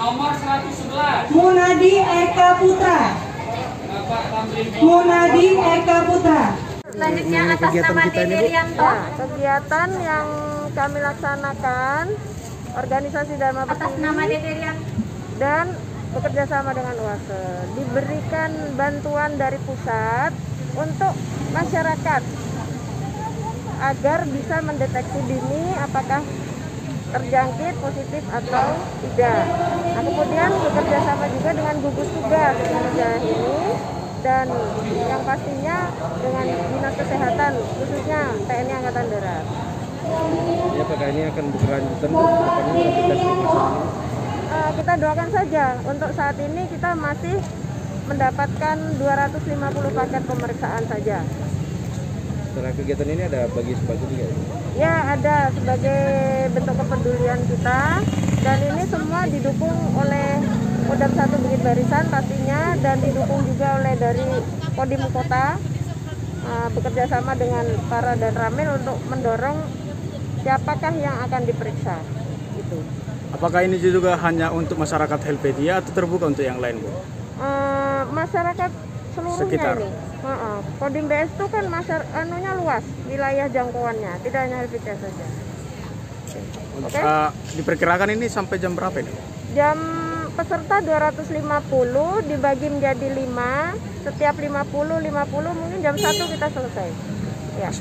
Nomor 111. Munadi Eka Putra. Bapak Tamrin. Munadi Eka Putra. Selanjutnya atas nama Dede Rianto. Kegiatan yang kami laksanakan organisasi Dharma Atas nama Dede Rianto dan bekerja sama dengan UASE. Diberikan bantuan dari pusat untuk masyarakat agar bisa mendeteksi dini apakah terjangkit positif atau tidak. Nah, kemudian bekerja sama juga dengan gugus tugas kerja ini dan yang pastinya dengan dinas kesehatan khususnya TNI Angkatan Darat. Ya, apakah ini akan berkelanjutan ke depannya rapid test masal ini? Kita doakan saja. Untuk saat ini kita masih mendapatkan 250 paket pemeriksaan saja. Setelah kegiatan ini ada bagi sembako juga ya? Ya, ada sebagai bentuk kepedulian kita dan ini semua didukung oleh Kodam 1 Bukit Barisan pastinya dan didukung juga oleh dari Kodim Kota bekerja sama dengan para dan Ramil untuk mendorong siapakah yang akan diperiksa gitu. Apakah ini juga hanya untuk masyarakat Helvetia atau terbuka untuk yang lain, Bu? Masyarakat seluruhnya Sekitar. ini. Kodim BS itu kan anunya luas, wilayah jangkauannya, tidak hanya Helvetia saja. Oke. Diperkirakan ini sampai jam berapa ini? Jam peserta 250 dibagi menjadi 5, setiap 50 mungkin jam 1 kita selesai. Ya.